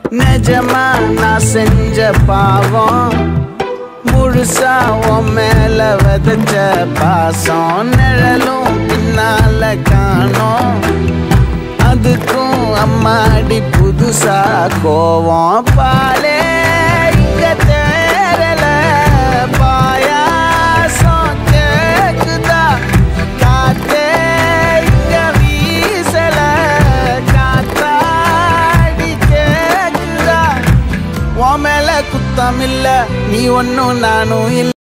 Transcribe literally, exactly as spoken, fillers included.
நிஜமா நான் செஞ்ச பாவம் முழுசா உன் மேல விதைச்ச பாசம் நிழலும் பின்னால காணோம் அதுக்கும் அம்மாடி புதுசா கோவம் பாலே இங்க தேரல பாயாசம் கேக்குதா காத்தே இங்க வீசல காத்தாடி கேக்குதா உன் மேல குத்தம் இல்ல நீ ஒன்னும் நானும் இல்ல